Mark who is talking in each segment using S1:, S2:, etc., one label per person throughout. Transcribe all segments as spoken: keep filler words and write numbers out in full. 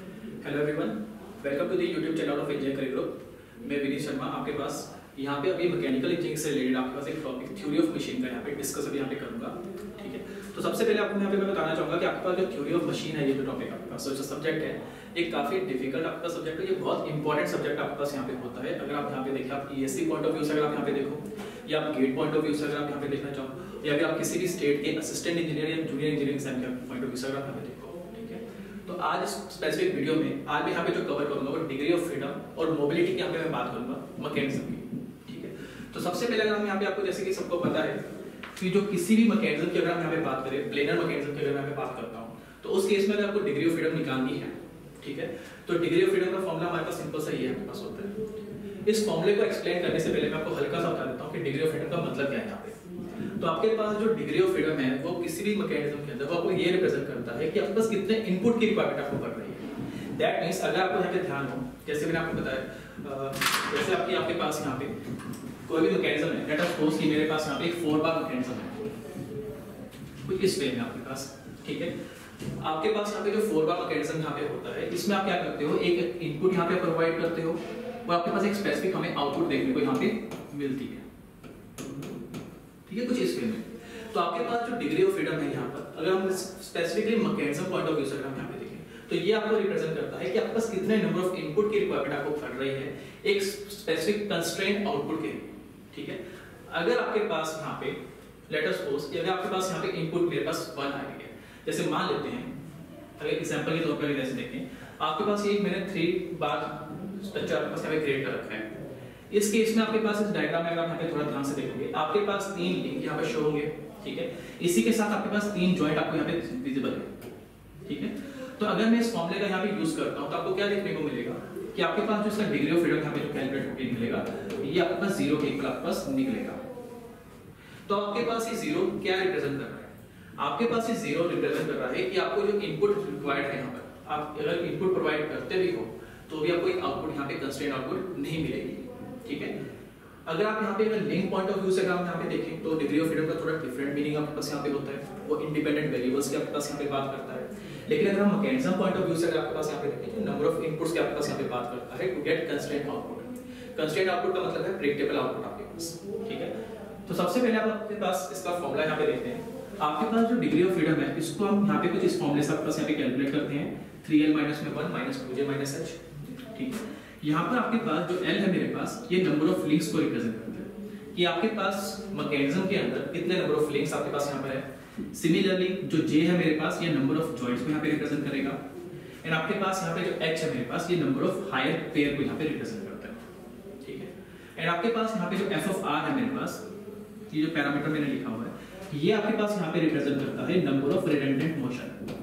S1: Hello everyone, welcome to the YouTube channel of engineer career group. मैं विनीत शर्मा आपके पास यहाँ पे अभी मैकेनिकल इंजीनियरिंग से रिलेटेड आपके पास एक टॉपिक थ्योरी ऑफ मशीन का यहाँ पे डिस्कस अभी यहाँ पे करूँगा। ठीक है, तो सबसे पहले आपको यहाँ पे मैं बताना चाहूँगा कि आपके पास जो थ्योरी ऑफ मशीन है, ये जो टॉपिक आपके पास जो सब्जेक्ट है, एक काफ़ी डिफिकल्ट आपका सब्जेक्ट है। ये बहुत इंपॉर्टेंट सब्जेक्ट आपके पास यहाँ पे होता है। अगर आप यहाँ पे देखें, आप ईएससी पॉइंट ऑफ व्यू से अगर आप यहाँ पे देखो, या आप गेट पॉइंट ऑफ व्यू से अगर आप यहाँ पे देखना चाहो, या फिर आप किसी भी स्टेट के असिस्टेंट इंजीनियर या जूनियर इंजीनियरिंग एग्जाम के पॉइंट ऑफ व्यू से अगर आप यहाँ पे देखो। तो आज इस स्पेसिफिक वीडियो में आज मैं यहाँ पे जो कवर करूंगा वो डिग्री ऑफ फ्रीडम और मोबिलिटी की यहाँ पे मैं बात करूंगा मैकेनिज्म की। ठीक है, तो सबसे पहले अगर हम यहाँ पे आपको जैसे कि सबको पता है कि जो किसी भी मैकेनिज्म की अगर हम यहाँ पे बात करें, प्लेनर मैकेनिज्म की अगर मैं यहाँ पे बात करता हूँ, तो उस केस में अगर आपको डिग्री ऑफ फ्रीडम निकालनी है, ठीक है, तो डिग्री ऑफ फ्रीडम का फॉर्मूला हमारे पास सिंपल सा ही है, हमारे पास होता है। इस फॉर्मूले को एक्सप्लेन करने से पहले मैं आपको हल्का सा बता देता हूँ कि डिग्री ऑफ फ्रीडम का मतलब क्या है यहाँ पे। तो आपके पास जो डिग्री ऑफ फ्रीडम है वो किसी भी मैकेनिज्म के अंदर वो आपको ये रिप्रेजेंट करता है कि आपके पास कितने इनपुट की रिक्वायरमेंट आपको पड़ रही है। दैट मींस अगर आपको यहाँ पे ध्यान हो, जैसे मैंने आपको बताया, जैसे आपकी आपके पास यहाँ पे कोई भी मैकेनिज्म है, लेट अस सपोज कि मेरे पास यहाँ पे एक फोर बार मैकेनिज्म है, कुछ इस वे में आपके पास। ठीक है, आपके पास यहाँ पे जो फोर बार मैकेनिज्म यहाँ पे होता है, इसमें आप क्या करते हो, एक इनपुट यहाँ पे प्रोवाइड करते हो और आपके पास एक स्पेसिफिक हमें आउटपुट देखने को यहाँ पे मिलती है। ठीक है, कुछ इस वे में। तो आपके पास जो डिग्री ऑफ फ्रीडम है यहाँ पर, अगर हम specifically mechanism point of view से हम यहाँ पे देखें, तो ये आपको रिप्रेजेंट करता है कि आपके पास कितने नंबर ऑफ इनपुट की रिक्वायरमेंट आपको पड़ रही है एक स्पेसिफिक कंस्ट्रेंट आउटपुट के लिए। ठीक है, अगर आपके पास यहाँ पे लेट अस सपोज कि अगर आपके पास यहाँ पे इनपुट मेरे पास वन आ रही है, जैसे मान लेते हैं, अगर एग्जांपल के तौर पर जैसे देखें, आपके पास ये मैंने थ्री बार स्ट्रक्चर आपके पास यहाँ पे क्रिएट कर रखा है। इस केस में आपके पास इस डायग्राम में अगर आप यहाँ पे थोड़ा ध्यान से देखोगे, आपके पास तीन लिंक यहाँ पे शो होंगे। ठीक है, इसी के साथ आपके पास तीन जॉइंट आपको यहाँ पे विजिबल है। ठीक है, तो अगर मैं इस फॉर्मूले का यहाँ पे यूज करता हूँ तो आपको क्या देखने को मिलेगा कि आपके पास जो इसका डिग्री ऑफ फ्रीडम यहाँ पे जो कैलकुलेट होकर निकलेगा, ये आपके पास जीरो के इक्वल आपके पास निकलेगा। तो आपके पास ये जीरो क्या रिप्रेजेंट कर रहा है? आपके पास ये जीरो रिप्रेजेंट कर रहा है कि आपको जो इनपुट रिक्वायर्ड है यहाँ पर, आप अगर इनपुट प्रोवाइड करते भी हो तो भी आपको एक आउटपुट यहाँ पे कंस्ट्रेंट आउटपुट नहीं मिलेगी। ठीक है, अगर आप यहाँ पे अगर लिंक पॉइंट ऑफ व्यू से अगर हम यहाँ पे देखें तो डिग्री ऑफ फ्रीडम का थोड़ा डिफरेंट मीनिंग आपके पास यहाँ पे होता है, वो इंडिपेंडेंट वेरिएबल्स की आपके पास यहाँ पे बात करता है। लेकिन अगर हम मैकेनिज्म पॉइंट ऑफ व्यू से अगर आपके पास यहाँ पे देखें तो नंबर ऑफ इनपुट्स के आपके पास यहाँ पे बात करता है to get constraint output. Constraint output का मतलब है प्रेडिक्टेबल आउटपुट आपके पास। ठीक है, तो सबसे पहले आप आपके पास इसका फॉर्मूला यहाँ पे देखते हैं। आपके पास जो डिग्री ऑफ फ्रीडम है, इसको हम यहाँ पे कुछ इस फॉर्मूले से आपके पास यहाँ पे कैलकुलेट करते हैं, थ्री एल माइनस में one minus two J minus H. ठीक है, यहाँ पर आपके पास जो L है मेरे पास, ये नंबर ऑफ लिंक्स को रिप्रेजेंट करता है कि आपके पास मैकेनिज्म के अंदर कितने नंबर ऑफ लिंक्स आपके पास यहाँ पर है। सिमिलरली जो J है मेरे पास, ये नंबर ऑफ जॉइंट्स को यहाँ पे रिप्रेजेंट करेगा। एंड आपके पास यहाँ पे जो H है मेरे पास, ये नंबर ऑफ हायर पेयर को यहाँ पे रिप्रेजेंट करता है। ठीक है, एंड आपके पास यहाँ पे जो F ऑफ R है मेरे पास, ये जो पैरामीटर मैंने लिखा हुआ है, ये आपके पास यहाँ पे रिप्रेजेंट करता है नंबर ऑफ रिडंडेंट मोशन।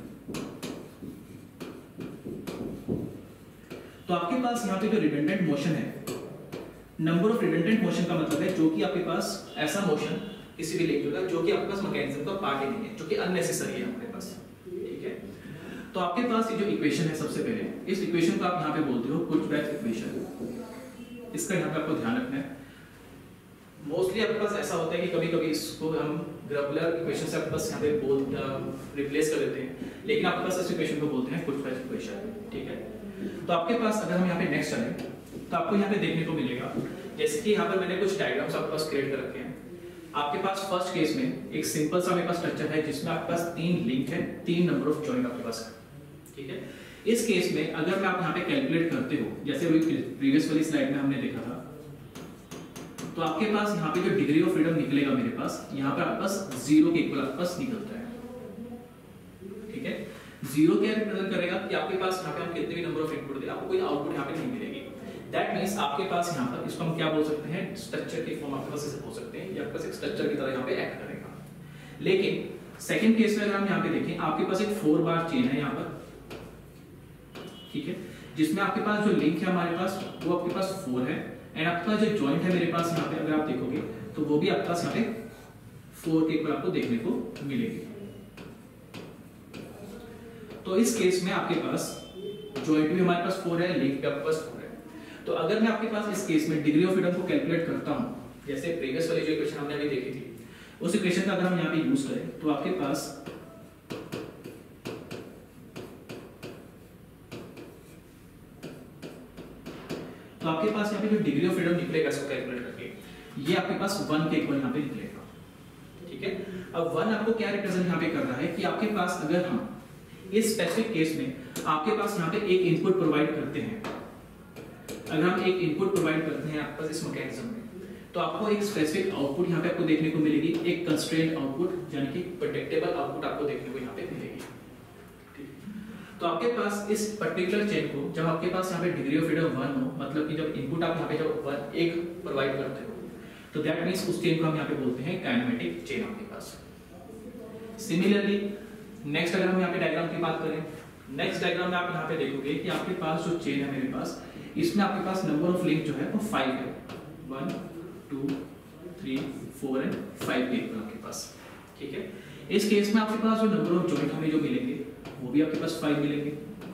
S1: तो आपके पास यहाँ पे जो रिडंडेंट मोशन है, नंबर ऑफ रिडंडेंट मोशन का मतलब है जो कि आपके पास ऐसा मोशन किसी भी लिंक का जो कि आपके पास मैकेनिज्म का पार्ट ही नहीं है, जो कि अननेसेसरी है हमारे पास। ठीक है, तो आपके पास ये जो इक्वेशन है, सबसे पहले इस इक्वेशन को आप यहाँ पे बोलते हो पुटबैक इक्वेशन। इसका यहाँ पे आपको ध्यान रखना है। मोस्टली आपके पास ऐसा होता है कि कभी कभी इसको हम ग्राफुलर इक्वेशन से आपके पास यहाँ पे बोल रिप्लेस कर देते हैं, लेकिन आपके पास इस इक्वेशन को बोलते हैं पुटबैक इक्वेशन। ठीक है, तो आपके पास अगर हम यहाँ पे नेक्स्ट चलें तो आपको यहाँ पे देखने को मिलेगा, जैसे कि यहाँ पर मैंने कुछ डायग्राम्स आपके पास क्रिएट कर रखे हैं। आपके पास फर्स्ट केस में एक सिंपल सा मेरे पास स्ट्रक्चर है जिसमें आपके पास तीन लिंक है, तीन नंबर ऑफ जॉइंट आपके पास है। ठीक है, इस केस में अगर मैं आप यहाँ पे कैलकुलेट करते हो, जैसे अभी प्रीवियस वाली स्लाइड में हमने देखा था, तो आपके पास यहाँ पे जो डिग्री ऑफ फ्रीडम निकलेगा मेरे पास, यहाँ पे आपके पास जीरो के इक्वल आपके पास निकलता है। ठीक है, जीरो क्या रिप्रेजेंट करेगा कि आपके पास यहाँ पे हम कितने भी नंबर ऑफ इनपुट दे, आपको कोई आउटपुट यहाँ पे नहीं मिलेगी। दैट मींस आपके पास यहाँ पर, इसको हम क्या बोल सकते हैं, स्ट्रक्चर की फॉर्म आपके पास ऐसे बोल सकते हैं, ये आपके पास एक स्ट्रक्चर की तरह यहाँ पे एक्ट करेगा। लेकिन सेकंड केस में अगर हम यहाँ पे देखें, आपके पास एक फोर बार चेन है यहाँ पर। ठीक है, जिसमें आपके पास जो लिंक है हमारे पास वो आपके पास फोर है, एंड आपके पास जो जॉइंट है मेरे पास यहाँ पे अगर आप देखोगे तो वो भी आपके पास यहाँ पे फोर के इक्वल आपको देखने को मिलेगी। तो इस केस में आपके पास जॉइंट भी हमारे पास फोर है, लिंक भी आपके पास फोर है। तो अगर मैं आपके पास इस केस में डिग्री ऑफ फ्रीडम को कैलकुलेट करता हूं, जैसे प्रीवियस वाली जो इक्वेशन हमने अभी देखी थी, उस इक्वेशन का अगर हम यहाँ पे यूज करें तो आपके पास तो आपके पास यहाँ पे जो डिग्री ऑफ फ्रीडम निकलेगा इसको कैलकुलेट करके, ये आपके पास वन के इक्वल यहाँ पे निकलेगा। ठीक है, अब वन आपको क्या रिप्रेजेंट यहाँ पे कर रहा है कि आपके पास अगर हम इस स्पेसिफिक केस में आपके पास यहाँ पे एक इनपुट प्रोवाइड करते हैं, अगर हम एक इनपुट प्रोवाइड करते हैं आपके पास इस मैकेनिज्म में, तो आपको एक स्पेसिफिक आउटपुट यहाँ पे आपको देखने को मिलेगी, एक कंस्ट्रेंट आउटपुट यानी कि प्रेडिक्टेबल आउटपुट आपको देखने को यहाँ पे मिलेगी। तो आपके पास इस पर्टिकुलर चेन को जब आपके पास यहाँ पे डिग्री ऑफ फ्रीडम वन हो, मतलब कि जब इनपुट आप यहाँ पे जब वन एक प्रोवाइड करते हो, तो दैट मींस उस चेन को हम यहाँ पे बोलते हैं काइनेमेटिक चेन आपके पास। सिमिलरली नेक्स्ट अगर हम यहाँ पे डायग्राम की बात करें, नेक्स्ट डायग्राम में आप यहाँ पे देखोगे कि आपके पास जो चेन है मेरे पास, इसमें आपके पास नंबर ऑफ लिंक जो है वो फाइव है, one two three four and five link आपके पास। ठीक है, इस केस में आपके पास जो नंबर ऑफ जॉइंट हमें जो मिलेंगे वो भी आपके पास फाइव मिलेंगे।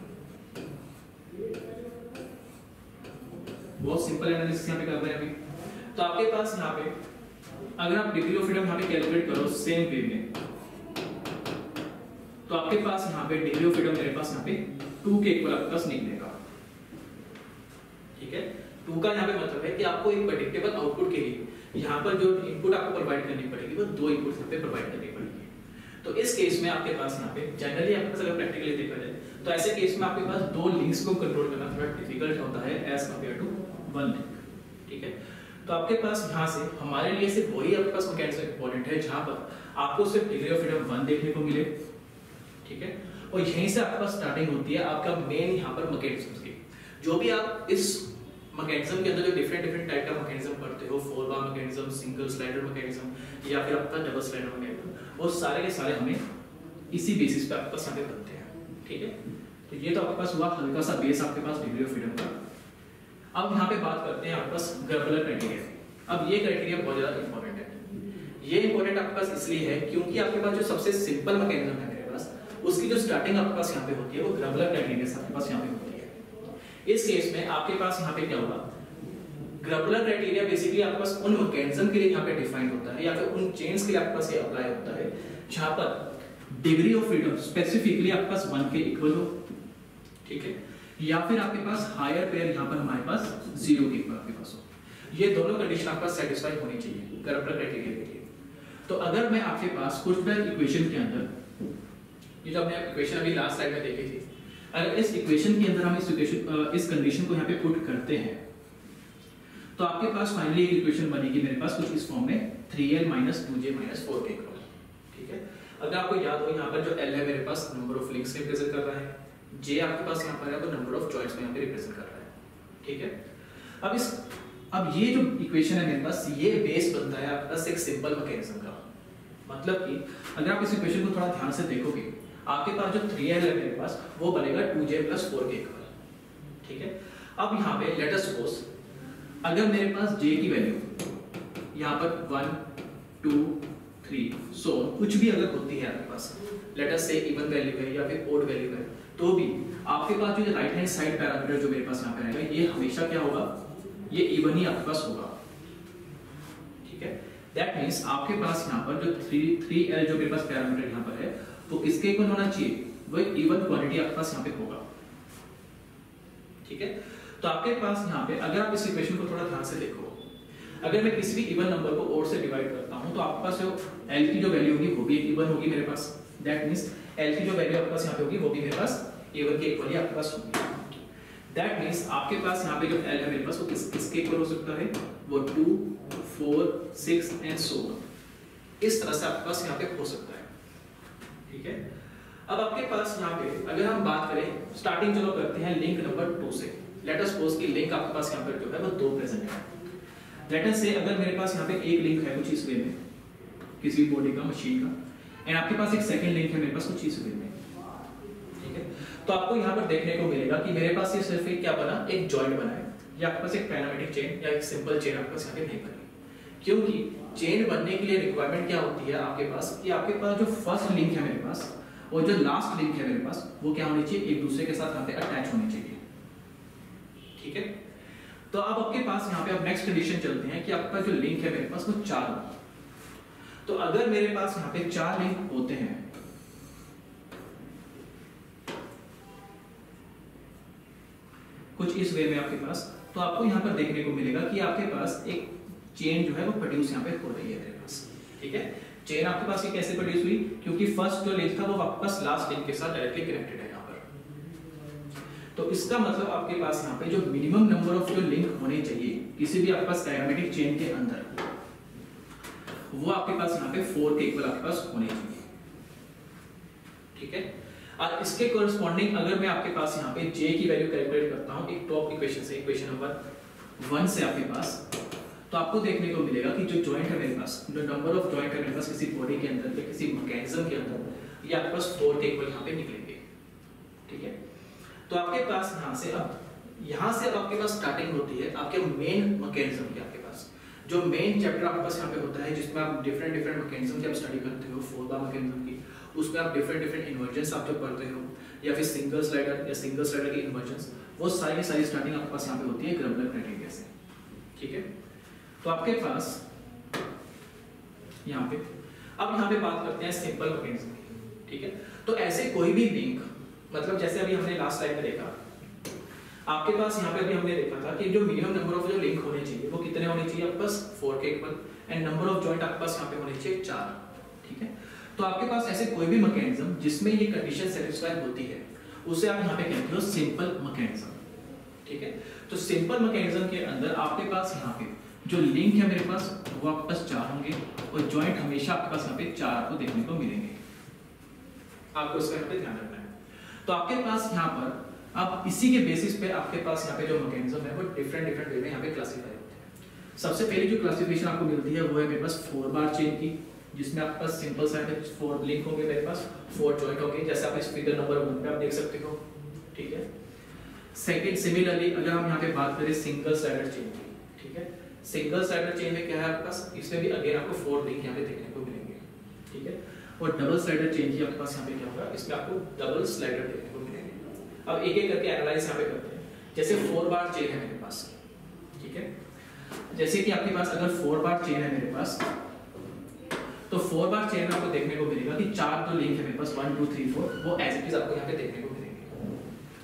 S1: बहुत सिंपल एनालिसिस यहाँ पे कर रहे हैं अभी। तो आपके पास यहाँ पे अगर आप डिग्री ऑफ फ्रीडम यहाँ पे कैलकुलेट करो सेम वे में, तो आपके पास यहाँ पे डिग्री ऑफ फ्रीडम मेरे पास यहाँ पे टू के इक्वल आपके पास निकलेगा। ठीक है, टू का यहाँ पे मतलब है कि आपको एक प्रेडिक्टेबल आउटपुट के लिए यहाँ पर जो इनपुट आपको प्रोवाइड करनी पड़ेगी वो दो इनपुट यहाँ पे प्रोवाइड करनी पड़ेगी। तो इस केस में आपके पास यहाँ पे जनरली आपके पास अगर प्रैक्टिकली देखा जाए तो ऐसे केस में आपके पास दो लिंक्स को कंट्रोल करना थोड़ा डिफिकल्ट होता है as compare to one link. ठीक है, तो आपके पास यहाँ से हमारे लिए सिर्फ वही आपके पास मैकेनिज्म इंपॉर्टेंट है जहाँ पर आपको सिर्फ डिग्री ऑफ फ्रीडम वन देखने को मिले। ठीक है, और यहीं से आपके पास स्टार्टिंग होती है आपका मेन यहाँ पर मैकेनिज्म की। जो भी आप इस मैकेनिज्म के अंदर जो डिफरेंट डिफरेंट टाइप का मैकेनिज्म पढ़ते हो, four bar mechanism, single slider mechanism या फिर आपका डबल स्लाइडर मैकेनिज्म, वो सारे के सारे हमें इसी बेसिस पे आपके पास यहाँ पे बनते हैं। ठीक है, तो ये तो आपके पास हुआ हल्का सा बेस आपके पास डिग्री ऑफ फ्रीडम का। अब यहाँ पे बात करते हैं आपके पास ग्रैबुलर क्राइटेरिया। अब ये क्राइटेरिया बहुत ज्यादा इंपॉर्टेंट है। ये इंपॉर्टेंट आपके पास इसलिए है क्योंकि आपके पास जो सबसे सिंपल मैकेनिज्म है मेरे पास, उसकी जो स्टार्टिंग आपके पास यहाँ पे होती है वो ग्रैबुलर क्राइटेरिया से आपके पास यहाँ पे होती है। इस केस में आपके पास यहाँ पे क्या होगा, ग्रैबुलर क्राइटेरिया बेसिकली आपके पास उन मैकेनिज्म के लिए यहाँ पे डिफाइंड होता है या फिर उन चेन्स के लिए आपके पास ये अप्लाई होता है जहाँ पर डिग्री ऑफ फ्रीडम स्पेसिफिकली आपके पास वन के इक्वल हो। ठीक है, या फिर आपके पास हायर पेयर यहाँ पर हमारे पास जीरो के इक्वल आपके पास हो। ये दोनों कंडीशन आपके पास सेटिस्फाई होनी चाहिए ग्रैबुलर क्राइटेरिया के लिए। तो अगर मैं आपके पास कुछ इक्वेशन के अंदर, ये जो हमने इक्वेशन अभी लास्ट स्लाइड में देखी थी, अगर इस इक्वेशन के अंदर हम इस इक्वेशन इस कंडीशन को यहाँ पे पुट करते हैं तो आपके पास फाइनली एक इक्वेशन बनेगी मेरे पास कुछ इस फॉर्म में three L minus two J minus four के इक्वल। ठीक है, अगर आपको याद हो यहाँ पर जो L है मेरे पास नंबर ऑफ लिंक्स रिप्रेजेंट कर रहा है, J आपके पास यहाँ पर है वो नंबर ऑफ जॉइंट्स में यहाँ पे रिप्रेजेंट कर रहा है। ठीक है, अब इस अब ये जो इक्वेशन है मेरे पास ये बेस बनता है आपके पास एक सिंपल मैकेनिज्म का। मतलब कि अगर आप इस इक्वेशन को थोड़ा ध्यान से देखोगे आपके पास जो थ्री एल है मेरे पास वो बनेगा टू जे प्लस फोर के इक्वल। ठीक है, अब यहाँ पे लेट अस सपोज अगर मेरे पास J की वैल्यू यहाँ पर वन टू थ्री सो कुछ भी अगर होती है आपके पास, लेट अस से इवन वैल्यू है या फिर ओड वैल्यू है, तो भी आपके पास जो राइट हैंड साइड पैरामीटर जो मेरे पास यहाँ पे रहेगा ये हमेशा क्या होगा, ये इवन ही आपके पास होगा। ठीक है, दैट मींस आपके पास यहाँ पर जो थ्री थ्री एल जो मेरे पास पैरामीटर यहाँ पर है वो किसके इक्वल होना चाहिए, वो एक इवन क्वांटिटी आपके पास यहाँ पे होगा। ठीक है, तो आपके पास यहाँ पे अगर आप इस इक्वेशन को थोड़ा ध्यान से देखो, अगर मैं किसी भी इवन नंबर को ओड से डिवाइड करता हूँ तो आपके पास जो एल की जो वैल्यू होगी वो भी एक इवन होगी मेरे पास। दैट मींस एल की जो वैल्यू आपके पास यहाँ पे होगी वो भी मेरे पास इवन के इक्वल ही आपके पास होगी। दैट मींस आपके पास यहाँ पे जो एल है मेरे पास वो किस किसके इक्वल हो सकता है, वो two four six and so on. इस तरह से आपके पास यहाँ पे हो सकता है। ठीक है, अब आपके पास यहाँ पे अगर हम बात करें स्टार्टिंग चलो करते हैं लिंक नंबर टू से। लेट अस सपोज कि लिंक आपके पास यहाँ पर जो है वो दो प्रेजेंट है। लेट अस से अगर मेरे पास यहाँ पे एक लिंक है कुछ इस वे में किसी बॉडी का मशीन का, एंड आपके पास एक सेकंड लिंक है मेरे पास कुछ इस वे में। ठीक है, तो आपको यहाँ पर देखने को मिलेगा कि मेरे पास ये सिर्फ एक क्या बना, एक जॉइंट बना है, या आपके पास एक पैरामेटिक चेन या एक सिंपल चेन आपके पास यहाँ पे नहीं बनी। क्योंकि चेन बनने के लिए रिक्वायरमेंट क्या होती है आपके पास कि आपके पास जो फर्स्ट लिंक है मेरे पास और जो लास्ट लिंक है मेरे पास वो क्या होनी चाहिए, एक दूसरे के साथ यहाँ पे अटैच होनी चाहिए। ठीक है, तो अब आपके पास यहाँ पे अब नेक्स्ट कंडीशन चलते हैं कि आपका जो लिंक है मेरे पास वो चार होगा। तो अगर मेरे पास यहाँ पे चार लिंक होते हैं कुछ इस वे में आपके पास, तो आपको यहाँ पर देखने को मिलेगा कि आपके पास एक चेन जो है वो प्रोड्यूस यहाँ पे हो रही है मेरे पास, ठीक है। चेन आपके पास ये कैसे प्रोड्यूस हुई, क्योंकि फर्स्ट जो लिंक था वो आपके पास लास्ट लिंक के साथ डायरेक्टली कनेक्टेड है यहाँ पर। तो इसका मतलब आपके पास यहाँ पे जो मिनिमम नंबर ऑफ जो लिंक होने चाहिए किसी भी आपके पास डायग्रामेटिक चेन के अंदर, वो आपके पास यहाँ पे फोर के इक्वल आपके पास होने चाहिए, ठीक है। और इसके कोरस्पॉन्डिंग अगर मैं आपके पास यहाँ पे j की वैल्यू कैलकुलेट करता हूँ एक टॉप इक्वेशन से, इक्वेशन नंबर वन से आपके पास, तो आपको देखने को मिलेगा कि जो जॉइंट है मेरे पास, जो नंबर ऑफ जॉइंट है मेरे पास किसी बॉडी के अंदर या किसी मैकेनिज्म के अंदर, ये आपके पास फोर के इक्वल यहाँ पे निकलेंगे, ठीक है। तो आपके पास यहाँ से अब यहाँ से अब आपके पास स्टार्टिंग होती है आपके मेन मैकेनिज्म की। आपके पास जो मेन चैप्टर आपके पास यहाँ पे होता है जिसमें आप डिफरेंट डिफरेंट मैकेनिज्म की आप स्टडी करते हो, फोर बार मैकेनिज्म की, उसमें आप डिफरेंट डिफरेंट इन्वर्जन्स आप जो पढ़ते हो या फिर सिंगल स्लाइडर या सिंगल स्लाइडर की इन्वर्जन्स, वो सारी सारी स्टार्टिंग आपके पास यहाँ पे होती है ग्रबलर क्राइटेरिया से, ठीक है। तो आपके पास यहाँ पे अब यहाँ पे बात करते हैं सिंपल मैकेनिज्म की, ठीक है। तो ऐसे कोई भी लिंक, मतलब जैसे अभी हमने लास्ट स्लाइड में देखा, आपके पास यहाँ पे अभी हमने देखा था कि जो मिनिमम नंबर ऑफ जो लिंक होने चाहिए वो कितने होने चाहिए आपके पास, फोर के equal, and number of joint आपके पास यहाँ पे होने चाहिए चार, ठीक है। तो आपके पास ऐसे कोई भी मैकेनिज्म जिसमें ये कंडीशन सेटिस्फाई होती है उसे आप यहाँ पे कहते हो सिंपल मैकेनिज्म, ठीक है। तो सिंपल मैकेनिज्म के अंदर आपके पास यहाँ पे जो लिंक है मेरे पास वो आपके पास चार होंगे और जॉइंट हमेशा आपके पास यहाँ पे चार आपको देखने को मिलेंगे, आपको इसका यहाँ पे ध्यान रखना है। तो आपके पास यहाँ पर अब इसी के बेसिस पे आपके पास यहाँ पे जो मैकेनिज्म है वो डिफरेंट डिफरेंट वे में यहाँ पे क्लासिफाई होते हैं। सबसे पहली जो क्लासिफिकेशन आपको मिलती है वो है मेरे पास फोर बार चेन की, जिसमें आपके पास सिंपल साइड में फोर लिंक होंगे, मेरे पास फोर जॉइंट होंगे, जैसे आप इस फिगर नंबर वन पे आप देख सकते हो, ठीक है। सेकंड सिमिलरली अगर हम यहाँ पे बात करें सिंगल साइडेड चेन की, ठीक है, सिंगल साइडेड चेन में क्या है आपके पास, इसमें भी अगेन आपको फोर लिंक यहाँ पे देखने को मिलेंगे, ठीक है। और डबल साइडेड चेन की आपके पास यहाँ पे क्या होगा, इसमें आपको डबल स्लाइडर देखने को मिलेंगे। अब एक एक करके एनालाइज यहाँ पे करते हैं। जैसे फोर बार चेन है मेरे पास, ठीक है, जैसे कि आपके पास अगर फोर बार चेन है मेरे पास, तो फोर बार चेन में आपको देखने को मिलेगा कि चार जो लिंक है मेरे पास वन टू थ्री फोर, वो एज इट इज आपको यहाँ पे देखने को मिलेंगे,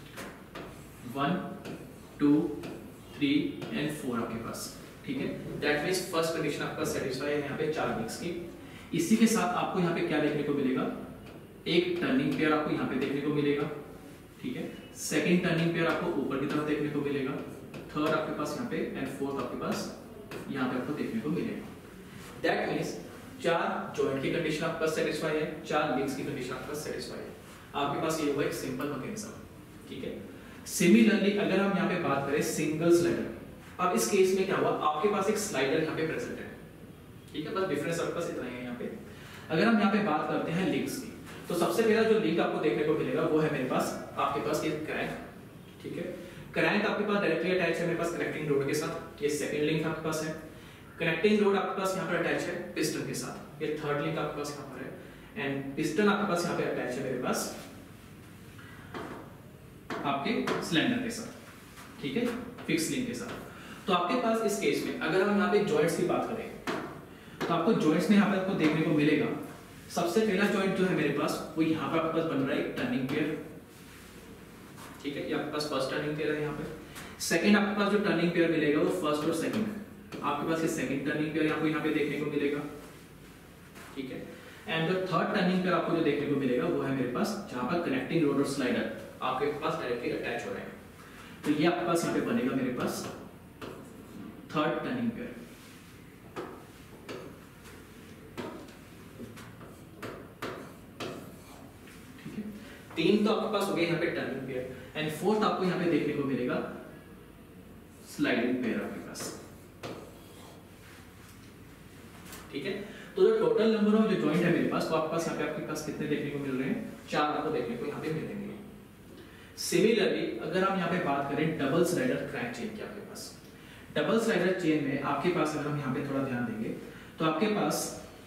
S1: one two three and four आपके पास, ठीक है। दैट मींस फर्स्ट कंडीशन आपका सेटिस्फाई है यहाँ पे चार लिंक्स की। इसी के साथ आपको यहाँ पे क्या देखने को मिलेगा, एक टर्निंग पेयर आपको यहाँ पे देखने को मिलेगा, ठीक है। सेकंड टर्निंग पेयर आपको ऊपर की तरफ देखने को मिलेगा, थर्ड आपके पास यहाँ पे एंड फोर्थ आपके पास यहाँ पे आपको देखने को मिलेगा। दैट मींस चार जॉइंट की कंडीशन आपके पास सेटिस्फाई है, चार लिंक्स की कंडीशन आपके पास सेटिस्फाई है। आपके पास ये हुआ एक सिंपल मैकेनिज्म, ठीक है। सिमिलरली अगर हम यहाँ पे बात करें सिंगल स्लाइडर, अब इस केस में क्या हुआ, आपके पास एक स्लाइडर यहाँ पे प्रेजेंट है, ठीक है, बस डिफरेंस आपके पास इतना ही है यहाँ पे। अगर हम यहाँ पे बात करते हैं लिंक्स की, तो सबसे पहला जो लिंक आपको देखने को मिलेगा वो है मेरे पास आपके पास ये क्रैंक, ठीक है। क्रैंक आपके पास डायरेक्टली अटैच है मेरे पास कनेक्टिंग रोड के साथ, ये सेकंड लिंक आपके पास है। कनेक्टिंग रोड आपके पास यहाँ पर अटैच है पिस्टन के साथ, ये थर्ड लिंक आपके पास यहाँ पर है, एंड पिस्टन आपके पास यहाँ पे अटैच है मेरे पास आपके सिलेंडर के साथ, ठीक है, फिक्स लिंक के साथ। तो आपके पास इस केस में अगर हम यहाँ पे जॉइंट्स की बात करें, तो आपको जॉइंट्स में यहाँ पे आपको देखने को मिलेगा, सबसे पहला जॉइंट जो है मेरे पास वो यहाँ पे आपके पास बन रहा है टर्निंग पेयर, ठीक है, ये आपके पास फर्स्ट टर्निंग पेयर है यहाँ पे। सेकंड आपके पास जो टर्निंग पेयर मिलेगा वो फर्स्ट और सेकंड है, आपके पास ये सेकंड टर्निंग पेयर आपको यहाँ पे देखने को मिलेगा, ठीक है। एंड जो थर्ड टर्निंग पेयर आपको जो देखने को मिलेगा वो है मेरे पास जहाँ पर कनेक्टिंग रोड और स्लाइडर आपके पास डायरेक्टली अटैच हो रहे हैं, तो ये आपके पास यहाँ पे बनेगा मेरे पास थर्ड टर्निंग पेयर, ठीक है। तीन तो आपके पास हो गए यहाँ पे टर्निंग पेयर, एंड फोर्थ आपको यहाँ पे देखने को मिलेगा स्लाइडिंग पेयर आपके पास, ठीक है। तो जो टोटल नंबर ऑफ जो जॉइंट है मेरे पास, तो आपके पास यहाँ पे आपके पास कितने देखने को मिल रहे हैं, चार आपको देखने को यहाँ पे मिलेंगे। सिमिलरली अगर हम यहाँ पे बात करें डबल स्लाइडर क्रैंक चेन की, आपके पास डबल स्लाइडर चेन में आपके पास अगर हम यहाँ पे थोड़ा ध्यान देंगे तो आपके पास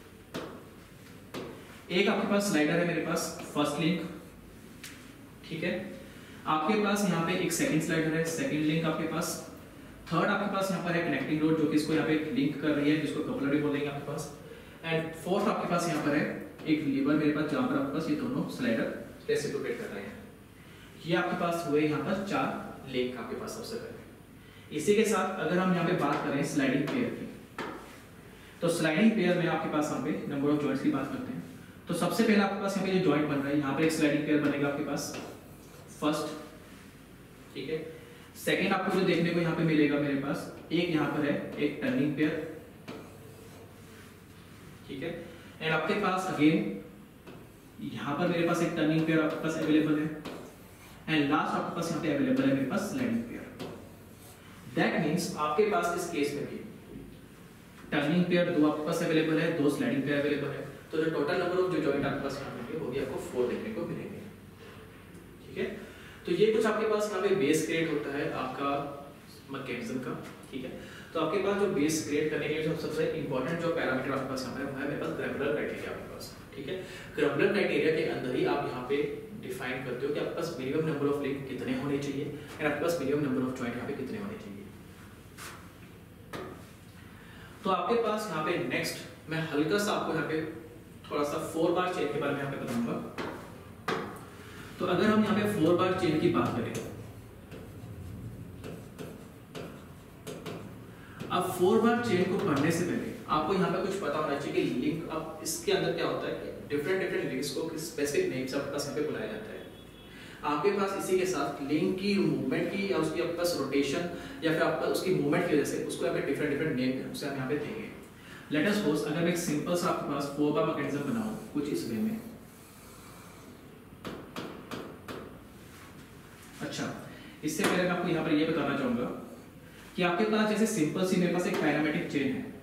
S1: एक आपके पास स्लाइडर है मेरे पास फर्स्ट लिंक, ठीक है। आपके पास यहाँ पे एक सेकंड स्लाइडर है सेकंड लिंक आपके पास, थर्ड आपके पास यहाँ पर है कनेक्टिंग रोड जो कि इसको यहाँ पे लिंक कर रही है, जिसको कपलर भी बोलेंगे आपके पास, एंड फोर्थ आपके पास यहाँ पर है एक लीवर मेरे पास जहाँ पर आपके पास ये दोनों स्लाइडर रेसिप्रोकेट कर रहे हैं। ये आपके पास हुए यहाँ पर चार लिंक आपके पास सबसे पहले। इसी के साथ अगर हम यहाँ पे बात करें स्लाइडिंग पेयर की, तो स्लाइडिंग पेयर में आपके पास यहाँ पे नंबर ऑफ जॉइंट्स की बात करते हैं। तो सबसे पहले आपके पास यहाँ पे जो जॉइंट बन रहा है, यहाँ पे एक स्लाइडिंग पेयर बनेगा आपके पास फर्स्ट, ठीक है। सेकेंड आपको जो देखने को यहाँ पे मिलेगा मेरे पास, एक यहाँ पर है एक टर्निंग पेयर, ठीक है। एंड आपके पास अगेन यहाँ पर मेरे पास एक टर्निंग पेयर आपके पास अवेलेबल है, एंड लास्ट आपके पास यहाँ पे अवेलेबल है मेरे पास स्लाइडिंग पेयर। दैट मींस आपके पास इस केस में भी टर्निंग पेयर दो आपके पास अवेलेबल है, दो स्लाइडिंग पेयर अवेलेबल है, तो जो टोटल नंबर ऑफ जो जॉइंट आपके पास यहाँ मिलेंगे वो भी आपको फोर देखने को मिलेंगे, ठीक है। तो ये कुछ आपके पास यहाँ पे बेस क्रिएट होता है आपका मैकेनिज्म का, ठीक है। तो आपके पास जो बेस क्रिएट करने के लिए सबसे इंपॉर्टेंट जो पैरामीटर आपके पास यहाँ पे है मेरे पास ग्रैबुलर क्राइटेरिया आपके पास, ठीक है। ग्रैबुलर क्राइटेरिया के अंदर ही आप यहाँ पे डिफाइन करते हो कि आपके पास मिनिमम नंबर ऑफ लिंक कितने होने चाहिए एंड आपके पास मिनिमम नंबर ऑफ जॉइंट यहाँ पे कितने होने चाहिए। तो आपके पास यहाँ पे नेक्स्ट मैं हल्का सा आपको यहाँ पे थोड़ा सा फोर बार चेन के बारे में यहाँ पे बताऊंगा। तो अगर हम यहाँ पे फोर बार चेन की बात करें, अब फोर बार चेन को पढ़ने से पहले आपको यहाँ पे कुछ पता होना चाहिए कि लिंक, अब इसके अंदर क्या होता है कि डिफरेंट डिफरेंट लिंक्स को स्पेसिफिक नेम से आपके पास यहाँ पे बुलाया जाता है। आपके पास इसी के साथ लिंक की मूवमेंट की या उसकी आपके पास रोटेशन या फिर आपका उसकी मूवमेंट की वजह से उसको यहाँ पे डिफरेंट डिफरेंट नेम है, उसे हम यहाँ पे देंगे। लेट अस सपोज अगर मैं एक सिंपल सा आपके पास फोर बार मैकेनिज्म बनाऊं कुछ इस वे में। अच्छा, इससे पहले मैं आपको यहाँ पर ये बताना चाहूंगा कि आपके पास जैसे सिंपल सी मेरे पास एक काइनेमेटिक चेन है,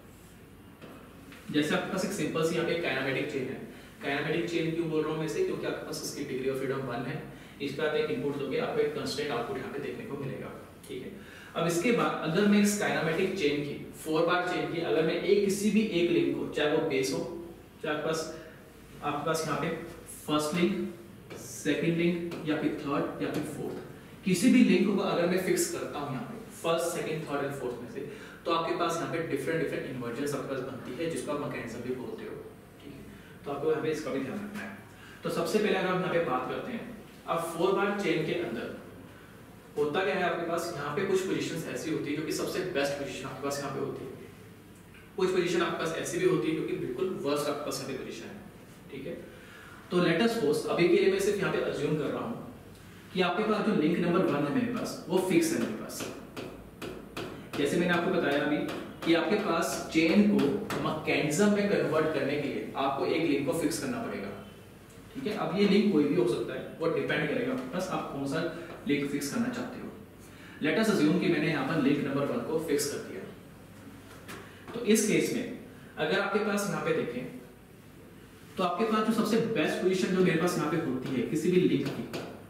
S1: जैसे आपके पास एक सिंपल सी यहाँ पे काइनेमेटिक चेन है। काइनेमेटिक चेन क्यों बोल रहा हूँ मैं इसे, क्योंकि आपके पास इसकी डिग्री ऑफ फ्रीडम वन है, इस पर आप एक इनपुट दोगे आपको एक कांस्टेंट आउटपुट यहाँ पे देखने को मिलेगा, ठीक है। अब इसके बाद अगर मैं इस काइनेमेटिक चेन की फोर बार चेन की अगर मैं एक किसी भी एक लिंक को, चाहे वो बेस हो, चाहे आपके पास आपके पास यहाँ पे फर्स्ट लिंक, सेकंड लिंक या फिर थर्ड या फिर फोर्थ, किसी भी लिंक को अगर मैं फिक्स करता हूँ यहाँ पे first, second, third and fourth में से, तो आपके पास यहाँ पे डिफरेंट डिफरेंट इन्वर्जेंस आपके पास बनती है जिसको आप मैकेनिज्म भी बोलते हो, ठीक है। तो आपको यहाँ पे इसका भी ध्यान रखना है। तो सबसे पहले अगर हम यहाँ पे बात करते हैं, अब फोर बार चेन के अंदर होता क्या है, आपके पास यहाँ पे कुछ पोजीशंस ऐसी होती है जो कि सबसे बेस्ट पोजीशन आपके पास यहाँ पे होती है, कुछ पोजीशन आपके पास ऐसी भी होती है जो कि बिल्कुल वर्स्ट आपके पास यहाँ पे पोजीशन है, ठीक है। तो लेट अस सपोज अभी के लिए मैं सिर्फ यहाँ पे अज्यूम कर रहा हूँ कि आपके पास जो लिंक नंबर वन है मेरे पास वो फिक्स है मेरे पास। जैसे मैंने आपको बताया अभी कि आपके पास चेन को मैकेनिज्म में कन्वर्ट करने के लिए आपको एक लिंक को फिक्स करना पड़ेगा, ठीक है। अब ये लिंक कोई भी हो सकता है, वो डिपेंड करेगा आपके पास आप कौन सा लिंक फिक्स करना चाहते हो। लेट अस अज्यूम कि मैंने यहाँ पर लिंक नंबर वन को फिक्स कर दिया। तो इस केस में अगर आपके पास यहाँ पे देखें तो आपके पास जो सबसे बेस्ट पोजीशन जो मेरे पास यहाँ पे होती है किसी भी लिंक की,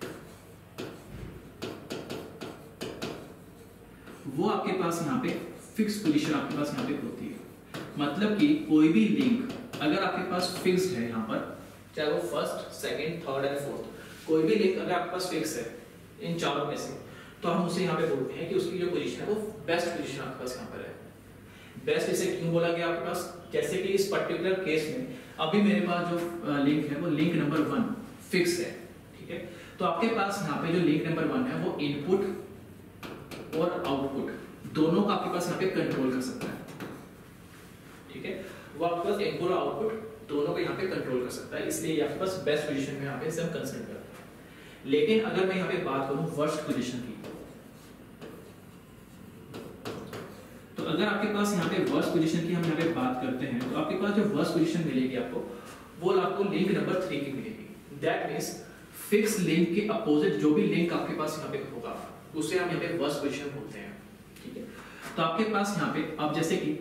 S1: वो आपके पास यहाँ पे फिक्स पोजीशन आपके पास यहाँ पे होती है। मतलब कि कोई भी लिंक अगर आपके पास फिक्स्ड है यहाँ पर, चाहे वो first, second, third and fourth, कोई भी लिंक अगर आपके पास फिक्स है इन चारों में से, तो हम उसे यहाँ पे बोलते हैं कि उसकी जो पोजीशन है वो बेस्ट पोजीशन आपके पास यहाँ पर है। बेस्ट इसे क्यों बोला गया आपके पास, जैसे कि इस पर्टिकुलर केस में अभी मेरे पास जो लिंक है वो लिंक नंबर वन फिक्स है, ठीक है। तो आपके पास यहाँ पे जो लिंक नंबर वन है वो इनपुट और आउटपुट दोनों का आपके पास यहाँ पे कंट्रोल कर सकता है, ठीक है। वो आपके पास इनपुट और आउटपुट दोनों को यहाँ पे कंट्रोल कर सकता है, इसलिए आपके पास बेस्ट पोजीशन में यहाँ पे इसे हम कंसीडर करते हैं। लेकिन अगर मैं यहाँ पे बात करूँ वर्स्ट पोजीशन की, तो अगर आपके पास यहाँ पे वर्स्ट पोजीशन की हम यहाँ पे बात करते हैं तो आपके पास जो वर्स्ट पोजीशन मिलेगी आपको वो आपको लिंक नंबर थ्री की मिलेगी। दैट मींस फिक्स लिंक के अपोजिट जो भी लिंक आपके पास यहाँ पे होगा उसे हम यहाँ पे वर्स्ट पोजीशन बोलते हैं, ठीक है। तो आपके पास यहाँ पे अब जैसे कि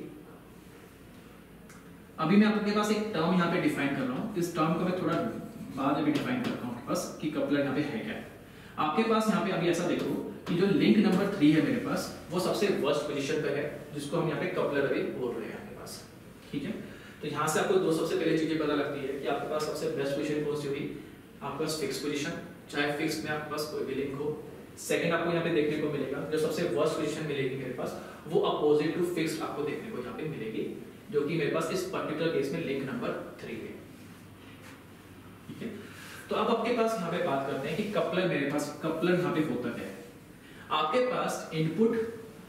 S1: अभी मैं आपके पास एक टर्म यहाँ पे डिफाइन कर रहा हूँ, इस टर्म को मैं थोड़ा बाद में डिफाइन करता हूँ आपके पास कि कपलर यहाँ पे है क्या है। आपके पास यहाँ पे अभी ऐसा देखो कि जो लिंक नंबर थ्री है मेरे पास वो सबसे वर्स्ट पोजीशन पे है, जिसको हम यहाँ पे कपलर अभी बोल रहे हैं आपके पास, ठीक है। तो यहाँ से आपको दो सबसे पहले चीजें पता लगती है कि आपके पास सबसे बेस्ट पोजीशन कौन सी हुई, आपके पास फिक्स पोजीशन, चाहे फिक्स में आपके पास कोई भी लिंक हो। सेकंड आपको यहाँ पे देखने को मिलेगा जो सबसे वर्स्ट पोजीशन मिलेगी मेरे पास वो अपोजिट टू फिक्स आपको देखने को यहाँ पे मिलेगी, जो कि मेरे पास इस पर्टिकुलर केस में लिंक नंबर थ्री है, ठीक है। तो अब आपके पास यहाँ पे बात करते हैं कि कपलर मेरे पास कपलर यहाँ पे होता क्या है। आपके पास इनपुट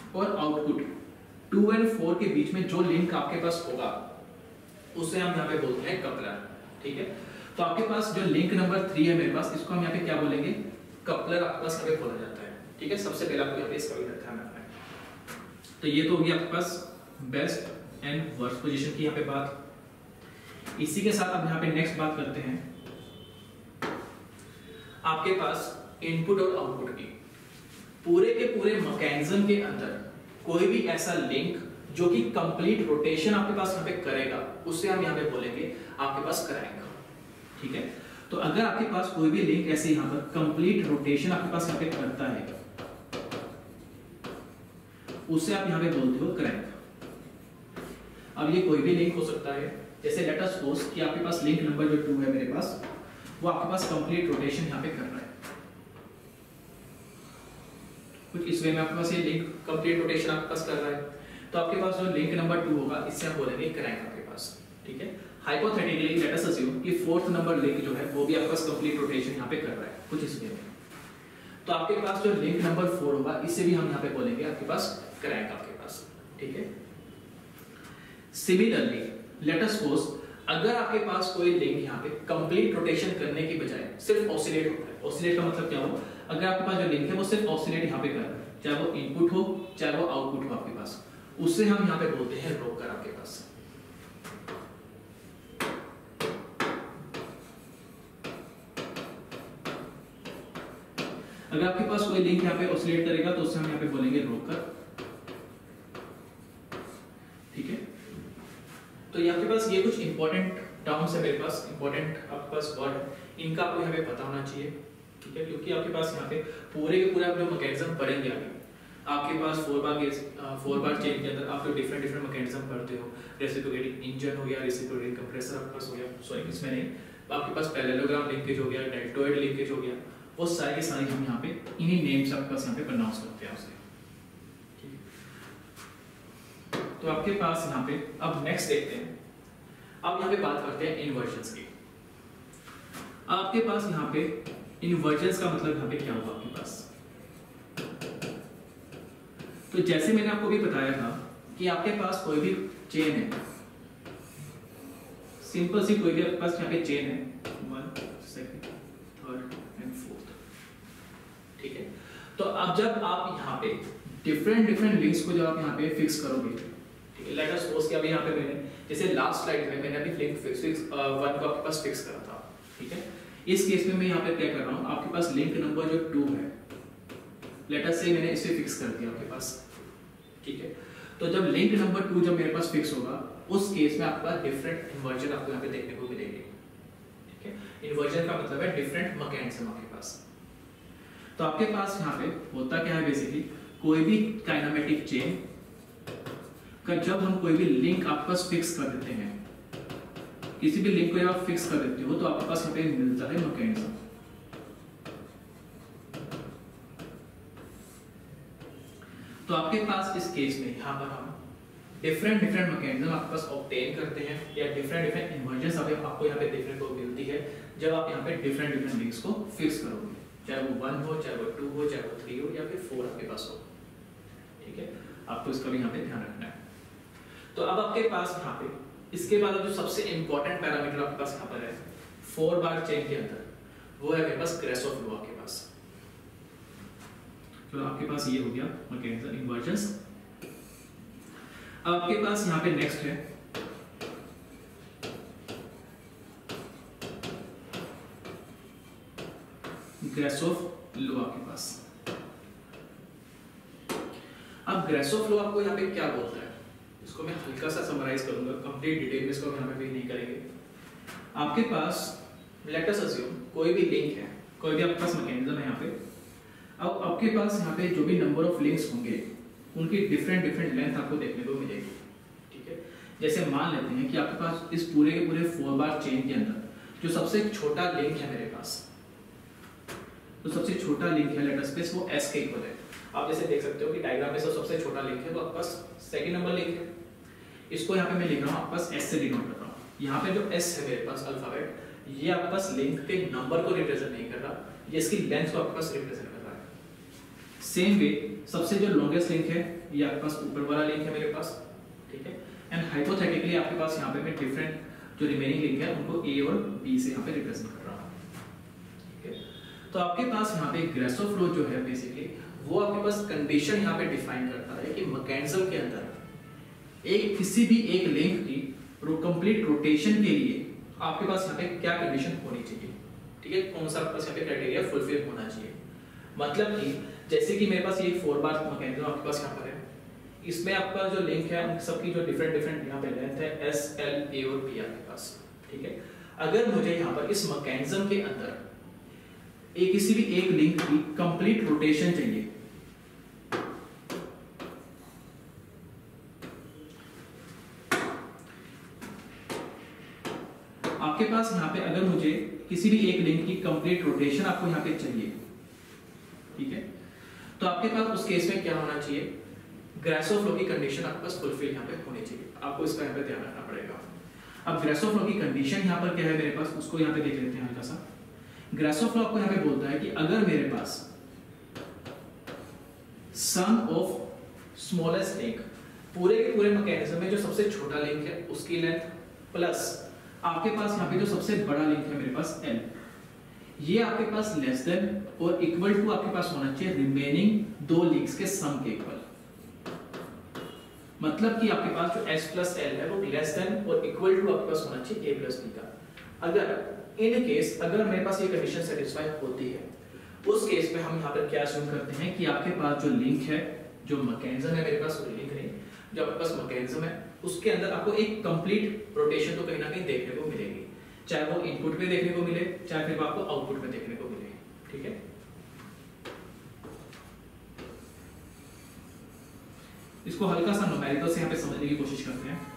S1: और आउटपुट टू एंड फोर के बीच में जो लिंक आपके पास होगा उसे हम यहाँ पे बोलते हैं कपलर। ठीक है, तो आपके पास जो लिंक नंबर थ्री है मेरे पास, इसको हम यहाँ पे क्या बोलेंगे, कपलर आपके पास यहाँ पे बोला जाता है। ठीक है, सबसे पहले आपको यहाँ पे इसका भी ध्यान रखना है। तो ये तो होगी आपके पास बेस्ट एंड वर्स्ट पोजीशन की यहाँ पे बात। इसी के साथ अब यहाँ पे नेक्स्ट बात करते हैं आपके पास इनपुट और आउटपुट की। पूरे के पूरे मैकेनिज्म के अंदर कोई भी ऐसा लिंक जो कि कंप्लीट रोटेशन आपके पास यहाँ पे करेगा उसे हम यहाँ पे बोलेंगे आपके पास कराएगा। ठीक है, तो अगर आपके पास कोई भी लिंक ऐसे यहाँ पर कंप्लीट रोटेशन आपके पास यहाँ पे करता है उसे आप यहाँ पे बोलते हो कराएगा। अब ये कोई भी लिंक हो सकता है, जैसे लेट अस सपोज कि आपके पास लिंक नंबर जो टू है मेरे पास, वो आपके पास कंप्लीट रोटेशन यहाँ पे कर रहा है। कुछ इस वे में आपके पास ये लिंक कंप्लीट रोटेशन आपके पास कर रहा है, तो आपके पास जो लिंक नंबर टू होगा इससे हम बोलेंगे क्रैंक आपके पास। ठीक है, हाइपोथेटिकली लेट अस अज्यूम कि फोर्थ नंबर लिंक जो है वो भी आपके पास कंप्लीट रोटेशन यहाँ पे कर रहा है कुछ इस वे में, तो आपके पास जो लिंक नंबर फोर होगा इसे भी हम यहाँ पे बोलेंगे आपके पास क्रैंक आपके पास। ठीक है, सिमिलरली लेट अस सपोज अगर आपके पास कोई लिंक यहाँ पे कंप्लीट रोटेशन करने की बजाय सिर्फ ऑसिलेट होता है। ऑसिलेट का मतलब क्या हो, अगर आपके पास जो लिंक है वो सिर्फ ऑसिलेट यहाँ पे कर रहा है, चाहे वो इनपुट हो चाहे वो आउटपुट हो आपके पास, उसे हम यहाँ पे बोलते हैं रोकर आपके पास। अगर आपके पास कोई लिंक यहाँ पे ऑसिलेट करेगा तो उसे हम यहाँ पे बोलेंगे रोकर। ठीक है, तो यहाँ के पास ये कुछ इंपॉर्टेंट टर्म्स है मेरे पास, इंपॉर्टेंट आपके पास वर्ड है, इनका आपको यहाँ पे पता होना चाहिए। ठीक है, क्योंकि आपके पास यहाँ पे पूरे के पूरे आप जो मैकेनिज्म पढ़ेंगे आगे, आपके पास फोर बार के फोर बार चेन के अंदर आप जो डिफरेंट डिफरेंट मैकेनिज्म पढ़ते हो, रेसिप्रोकेटिंग इंजन हो गया, रेसिप्रोकेटिंग कंप्रेसर आपके पास हो गया, सॉरी इसमें नहीं, आपके पास पैरेललोग्राम लिंकेज हो गया, डेल्टोइड लिंकेज हो गया, वो सारे के सारे हम यहाँ पे इन्हीं नेम्स आपके पास यहाँ पे प्रोनाउंस करते हैं उसे। तो आपके पास यहाँ पे अब नेक्स्ट देखते हैं, अब यहाँ पे बात करते हैं इन्वर्जन्स की। आपके पास यहाँ पे इन्वर्जन्स का मतलब यहाँ पे क्या होगा आपके पास, तो जैसे मैंने आपको भी बताया था कि आपके पास कोई भी चेन है, सिंपल सी कोई भी आपके पास यहाँ पे चेन है, one second third and fourth. ठीक है, तो अब जब आप यहाँ पे डिफरेंट डिफरेंट लिंक्स को जब आप यहाँ पे फिक्स करोगे, ठीक है, लेट अस सपोज कि अभी यहाँ पे मैंने जैसे लास्ट स्लाइड में मैंने अभी लिंक फिक्स वन को आपके पास फिक्स करा था। ठीक है, इस केस में मैं यहाँ पे क्या कर रहा हूँ, आपके पास लिंक नंबर जो टू है, लेट अस से मैंने इसे फिक्स कर दिया आपके पास। ठीक है, तो जब लिंक नंबर टू जब मेरे पास फिक्स होगा उस केस में आपके पास डिफरेंट इन्वर्जन आपको यहाँ पे देखने को मिलेंगे। ठीक है, इन्वर्जन का मतलब है डिफरेंट मैकेनिज्म आपके पास। तो आपके पास यहाँ पे होता क्या है, बेसिकली कोई भी काइनेमेटिक चेन का जब हम कोई भी लिंक आपके पास फिक्स कर देते हैं, किसी भी लिंक को जब आप फिक्स कर देते हो तो आपके पास यहाँ पे मिलता है मैकेनिज्म। तो आपके पास इस केस में यहाँ पर हम डिफरेंट डिफरेंट मैकेनिज्म आपके पास ऑब्टेन करते हैं, या डिफरेंट डिफरेंट इन्वर्जन्स आपको यहाँ पे देखने को मिलती है जब आप यहाँ पे डिफरेंट डिफरेंट लिंक्स को फिक्स करोगे, चाहे वो वन हो, चाहे वो टू हो, चाहे वो थ्री हो, या फिर फोर आपके पास हो। ठीक है, आपको इसका भी यहाँ पे ध्यान रखना है। तो अब आपके पास यहाँ पे इसके बाद जो सबसे इंपॉर्टेंट पैरामीटर आपके पास यहाँ पर है फोर बार चेन के अंदर, वो है मेरे पास ग्रेसोफ लॉ आपके पास। तो आपके पास ये हो गया मैकेनिज्म इन्वर्जन्स। अब आपके पास यहाँ पे नेक्स्ट है ग्रेसोफ लॉ आपके पास। अब ग्रेसोफ लॉ आपको यहाँ पे क्या बोलता है, इसको मैं हल्का सा समराइज करूंगा, कंप्लीट डिटेल में इसको यहाँ पे भी नहीं करेंगे। आपके पास लेट अस अज्यूम कोई भी लिंक है, कोई भी आपके पास मैकेनिज्म है यहाँ पे। अब आपके पास यहाँ पे जो भी नंबर ऑफ लिंक्स होंगे उनकी डिफरेंट डिफरेंट लेंथ आपको देखने को मिलेगी। ठीक है, जैसे मान लेते हैं कि आपके पास इस पूरे के पूरे फोर बार चेन के अंदर जो सबसे छोटा लिंक है मेरे पास, तो सबसे छोटा लिंक है लेट अस स्पेस वो एस के इक्वल है। आप जैसे देख सकते हो कि डायग्राम में सबसे छोटा लिंक है, तो आपके पास सेकंड नंबर लिंक है, इसको यहाँ पे मैं लिख रहा हूँ आपके पास एस से डिनोट कर रहा हूँ। यहाँ पे जो एस है मेरे पास अल्फाबेट, ये आपके पास लिंक के नंबर को रिप्रेजेंट नहीं कर रहा, ये इसकी लेंथ को आपके पास रिप्रेजेंट कर रहा है। सेम वे सबसे जो लॉन्गेस्ट लिंक है ये आपके पास ऊपर वाला लिंक है मेरे पास, ठीक है। एंड हाइपोथेटिकली आपके पास यहाँ पे मैं डिफरेंट जो रिमेनिंग लिंक है उनको ए और बी से यहाँ पे रिप्रेजेंट कर रहा हूँ, ठीक है। तो आपके पास यहाँ पे ग्रेसो फ्लो जो है बेसिकली वो आपके पास कंडीशन यहाँ पे डिफाइन करता है कि मैकेनिज्म के अंदर एक किसी भी एक लिंक की कंप्लीट रोटेशन के लिए आपके पास यहाँ पे क्या कंडीशन होनी चाहिए, ठीक है, कौन सा आपके पास यहाँ पे क्राइटेरिया फुलफिल होना चाहिए। मतलब कि जैसे कि मेरे पास ये फोर बार मैकेनिज्म आपके पास यहाँ पर है, इसमें आपका जो लिंक है उन सबकी जो डिफरेंट डिफरेंट यहाँ पे लेंथ है एस एल ए और बी आपके पास, ठीक है। अगर मुझे यहाँ पर इस मैकेनिज्म के अंदर एक किसी भी एक लिंक की कंप्लीट रोटेशन चाहिए, आपके पास यहाँ पे अगर मुझे किसी भी एक लिंक की कंप्लीट रोटेशन आपको यहाँ पे चाहिए, ठीक है, तो आपके पास उस केस में क्या होना चाहिए, ग्रेसो फ्लो की कंडीशन आपके पास फुलफिल यहाँ पे होनी चाहिए। आपको इसका यहाँ पे ध्यान रखना पड़ेगा। अब ग्रेसो फ्लो की कंडीशन यहाँ पर क्या है मेरे पास, उसको यहाँ पे देख लेते हैं हल्का सा। ग्रेसो फ्लो आपको यहाँ पे बोलता है कि अगर मेरे पास सम ऑफ स्मॉलेस्ट लिंक, पूरे के पूरे मैकेनिज्म में जो सबसे छोटा लिंक है उसकी लेंथ प्लस आपके पास यहाँ पे जो सबसे बड़ा लिंक है मेरे पास L, ये आपके पास लेस देन और इक्वल टू आपके पास होना चाहिए रिमेनिंग दो लिंक्स के सम के इक्वल। मतलब कि आपके पास जो S प्लस L है वो लेस देन और इक्वल टू आपके पास होना चाहिए A प्लस B का। अगर इन केस अगर मेरे पास ये कंडीशन सेटिस्फाई होती है, उस केस में हम यहाँ पर क्या अज्यूम करते हैं कि आपके पास जो लिंक है, जो मैकेनिज्म है मेरे पास, लिंक नहीं, जो आपके पास मैकेनिज्म है उसके अंदर आपको एक कंप्लीट रोटेशन तो कहीं ना कहीं देखने को मिलेगी, चाहे वो इनपुट पे देखने को मिले, चाहे फिर आपको आउटपुट पे देखने को मिले, ठीक है। इसको हल्का सा न्यूमेरिकल से यहाँ पे समझने की कोशिश करते हैं।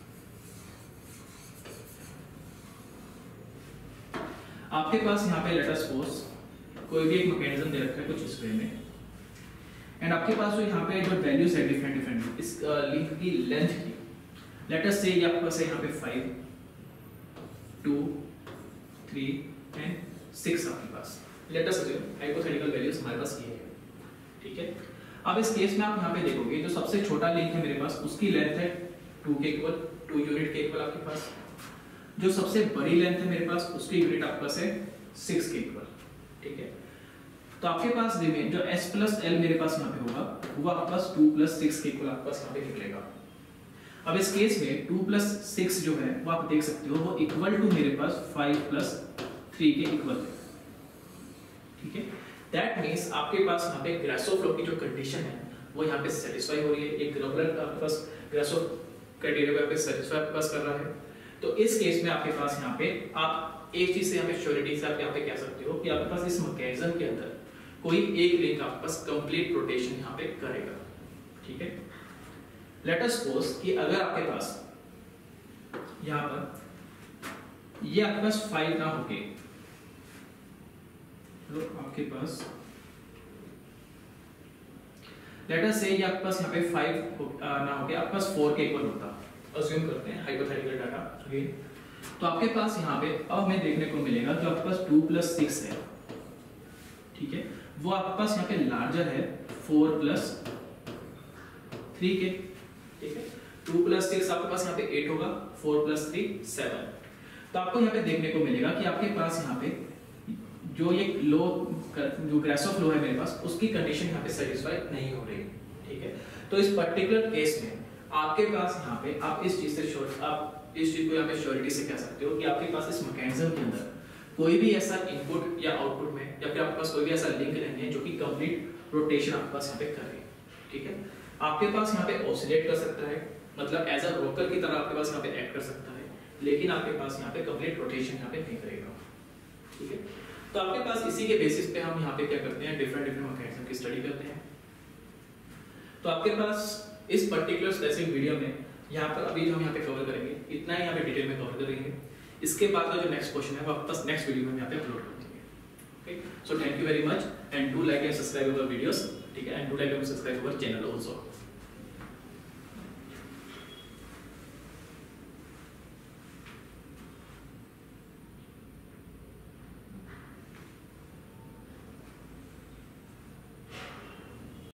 S1: आपके पास यहाँ पे लेट अस सपोज कोई भी एक मैकेनिज्म दे रखा है कुछ इस वे में, एंड आपके पास जो यहाँ पे जो वैल्यूज है डिफरेंट डिफरेंट इस लिंक की लेंथ की, लेट अस से ये आपके पास है यहाँ पे five, two, three and six आपके पास, let us assume hypothetical values हमारे पास ये है, ठीक है। अब इस केस में आप यहाँ पे देखोगे जो सबसे छोटा लिंक है मेरे पास उसकी लेंथ है टू के इक्वल, टू यूनिट के इक्वल आपके पास। जो सबसे बड़ी लेंथ है मेरे पास उसकी यूनिट आपके पास है सिक्स के इक्वल, ठीक है। तो आपके पास रिमेन जो S प्लस L मेरे पास यहाँ पे होगा वो आपके पास टू प्लस सिक्स के इक्वल आपके पास यहाँ पे निकलेगा। अब इस केस में टू प्लस सिक्स जो है वो आप देख सकते हो वो इक्वल टू मेरे पास फाइव प्लस थ्री के इक्वल है, ठीक है। दैट मींस आपके पास यहाँ पे ग्रेसो फ्लो की जो कंडीशन है वो यहाँ पे सेटिस्फाई हो रही है, एक रेगुलर आपके पास ग्रेसो क्राइटेरिया पे आपके सेटिस्फाई आपके पास कर रहा है। तो इस केस में आपके पास यहाँ पे आप एक चीज से यहाँ पे श्योरिटी से आप यहाँ पे कह सकते हो कि आपके पास इस मैकेनिज्म के अंदर कोई एक लिंक आपके पास कंप्लीट रोटेशन यहाँ पे करेगा, ठीक है। लेट अस सपोज कि अगर आपके पास यहाँ पर ये आपके पास फाइव ना होके, तो आपके पास लेट अस से ये आपके पास यहाँ पे फाइव ना होके आपके पास फोर के इक्वल होता, अज्यूम करते हैं हाइपोथेटिकल डाटा अगेन। तो आपके पास यहाँ पे अब हमें देखने को मिलेगा जो आपके पास टू प्लस सिक्स है, ठीक है, वो आपके पास यहाँ पे लार्जर है फोर प्लस थ्री के, ठीक है। टू प्लस सिक्स आपके पास यहाँ पे एट होगा, फोर प्लस थ्री सेवन। तो आपको यहाँ पे देखने को मिलेगा कि आपके पास यहाँ पे जो ये लो जो ग्रेसो फ्लो है मेरे पास उसकी कंडीशन यहाँ पे सेटिस्फाई नहीं हो रही, ठीक है। तो इस पर्टिकुलर केस में आपके पास यहाँ पे आप इस चीज से श्योर आप इस चीज को यहाँ पे श्योरिटी से कह सकते हो कि आपके पास इस मैकेनिज्म के अंदर कोई भी ऐसा इनपुट या आउटपुट में या फिर आपके पास कोई भी ऐसा लिंक नहीं है जो कि कंप्लीट रोटेशन आपके पास यहाँ पे करे, ठीक है। आपके पास यहाँ पे ऑसिलेट कर सकता है, मतलब एज अ रोकर की तरह आपके पास यहाँ पे एक्ट कर सकता है, लेकिन आपके पास यहाँ पे कंप्लीट रोटेशन यहाँ पे नहीं करेगा, ठीक है। तो आपके पास इसी के बेसिस पे हम यहाँ पे क्या करते हैं, डिफरेंट डिफरेंट मैकेनिज्म की स्टडी करते हैं। तो आपके पास इस पर्टिकुलर स्पेसिफिक वीडियो में यहाँ पर अभी जो हम यहाँ पे कवर करेंगे इतना ही यहाँ पे डिटेल में कवर करेंगे। इसके बाद का जो नेक्स्ट क्वेश्चन है वो आपके पास नेक्स्ट वीडियो में यहाँ पे अपलोड कर देंगे, okay. So thank you very much and do like and subscribe our videos, ठीक है, and do like and subscribe our channel also.